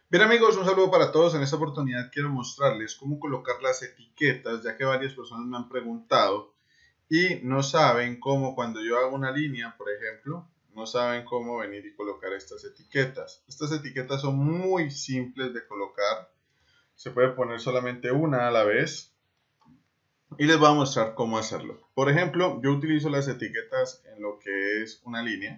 Bien amigos, un saludo para todos. En esta oportunidad quiero mostrarles cómo colocar las etiquetas, ya que varias personas me han preguntado y no saben cómo, cuando yo hago una línea, por ejemplo, no saben cómo venir y colocar estas etiquetas. Estas etiquetas son muy simples de colocar. Se puede poner solamente una a la vez y les voy a mostrar cómo hacerlo. Por ejemplo, yo utilizo las etiquetas en lo que es una línea.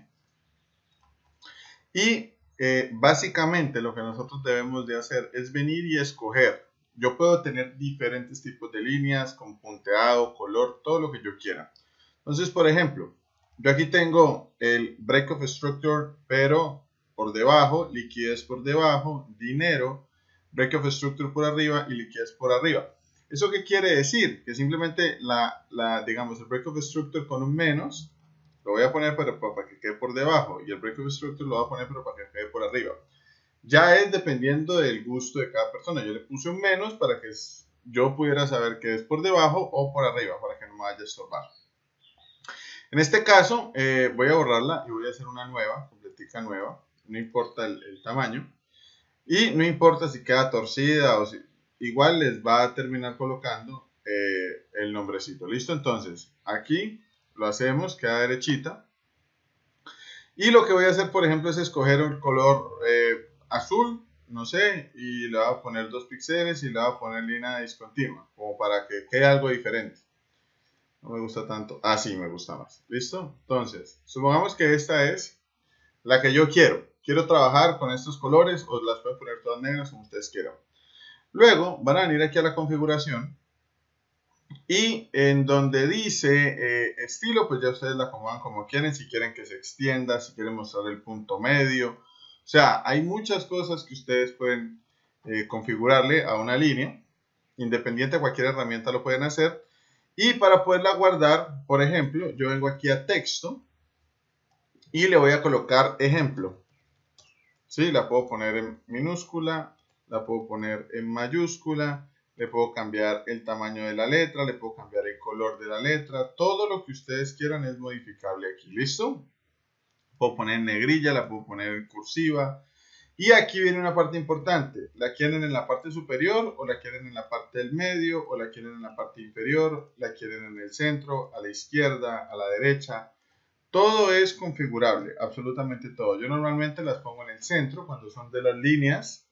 Y básicamente lo que nosotros debemos de hacer es venir y escoger. Yo puedo tener diferentes tipos de líneas con punteado, color, todo lo que yo quiera. Entonces, por ejemplo, yo aquí tengo el break of structure, pero por debajo, liquidez por debajo, dinero, break of structure por arriba y liquidez por arriba. ¿Eso qué quiere decir? Que simplemente digamos, el break of structure con un menos lo voy a poner para que quede por debajo y el break of structure lo voy a poner para que quede por arriba. Ya es dependiendo del gusto de cada persona. Yo le puse un menos para que yo pudiera saber que es por debajo o por arriba para que no me vaya a estorbar. En este caso voy a borrarla y voy a hacer una nueva, completica nueva. No importa el tamaño y no importa si queda torcida o si igual les va a terminar colocando el nombrecito. ¿Listo? Entonces aquí lo hacemos, queda derechita. Y lo que voy a hacer, por ejemplo, es escoger un color azul, no sé, y le voy a poner 2 píxeles y le voy a poner línea discontinua, como para que quede algo diferente. No me gusta tanto. Ah, sí, me gusta más. ¿Listo? Entonces, supongamos que esta es la que yo quiero. Quiero trabajar con estos colores o las pueden poner todas negras como ustedes quieran. Luego van a venir aquí a la configuración y en donde dice estilo, pues ya ustedes la acomodan como quieren, si quieren que se extienda, si quieren mostrar el punto medio. O sea, hay muchas cosas que ustedes pueden configurarle a una línea. Independiente de cualquier herramienta lo pueden hacer. Y para poderla guardar, por ejemplo, yo vengo aquí a texto y le voy a colocar ejemplo. ¿Sí? La puedo poner en minúscula, la puedo poner en mayúscula, le puedo cambiar el tamaño de la letra, le puedo cambiar el color de la letra, todo lo que ustedes quieran es modificable aquí, ¿listo? Puedo poner en negrilla, la puedo poner en cursiva. Y aquí viene una parte importante, ¿la quieren en la parte superior o la quieren en la parte del medio o la quieren en la parte inferior, la quieren en el centro, a la izquierda, a la derecha? Todo es configurable, absolutamente todo. Yo normalmente las pongo en el centro cuando son de las líneas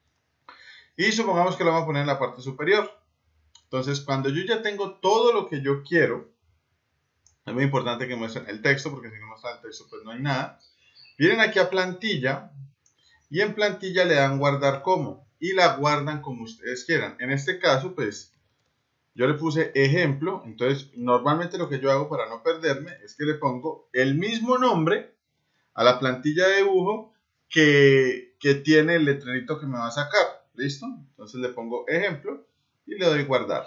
y supongamos que lo vamos a poner en la parte superior. Entonces, cuando yo ya tengo todo lo que yo quiero, es muy importante que muestren el texto porque si no muestran el texto pues no hay nada. Vienen aquí a plantilla y en plantilla le dan guardar como y la guardan como ustedes quieran. En este caso pues yo le puse ejemplo, entonces normalmente lo que yo hago para no perderme es que le pongo el mismo nombre a la plantilla de dibujo que tiene el letrerito que me va a sacar. ¿Listo? Entonces le pongo ejemplo y le doy guardar,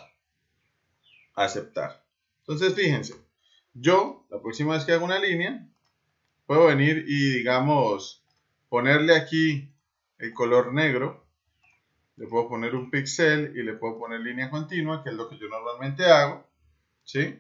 aceptar. Entonces fíjense, yo la próxima vez que hago una línea, puedo venir y digamos ponerle aquí el color negro, le puedo poner un píxel y le puedo poner línea continua, que es lo que yo normalmente hago, ¿sí?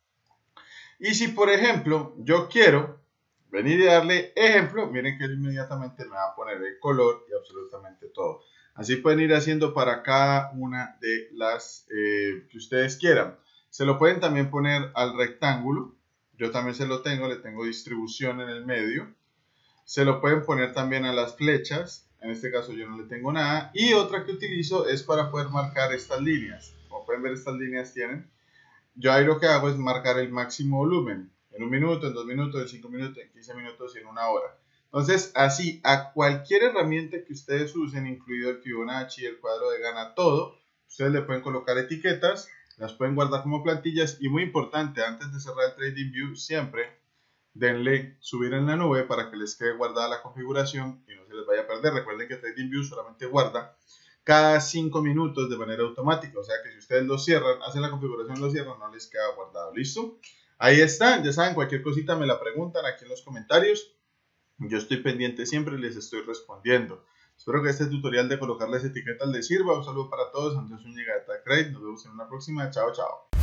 Y si por ejemplo yo quiero venir y darle ejemplo, miren que él inmediatamente me va a poner el color y absolutamente todo. Así pueden ir haciendo para cada una de las que ustedes quieran. Se lo pueden también poner al rectángulo. Yo también se lo tengo, le tengo distribución en el medio. Se lo pueden poner también a las flechas. En este caso yo no le tengo nada. Y otra que utilizo es para poder marcar estas líneas. Como pueden ver, estas líneas tienen. Yo ahí lo que hago es marcar el máximo volumen. En 1 minuto, en 2 minutos, en 5 minutos, en 15 minutos y en 1 hora. Entonces, así, a cualquier herramienta que ustedes usen, incluido el Fibonacci, el cuadro de Gana, todo, ustedes le pueden colocar etiquetas, las pueden guardar como plantillas y muy importante, antes de cerrar el TradingView, siempre denle subir en la nube para que les quede guardada la configuración y no se les vaya a perder. Recuerden que TradingView solamente guarda cada 5 minutos de manera automática, o sea que si ustedes lo cierran, hacen la configuración, lo cierran, no les queda guardado. ¿Listo? Ahí está, ya saben, cualquier cosita me la preguntan aquí en los comentarios. Yo estoy pendiente siempre y les estoy respondiendo. Espero que este tutorial de colocar las etiquetas les sirva. Un saludo para todos. Andrés Zúñiga de TradTrade. Nos vemos en una próxima. Chao, chao.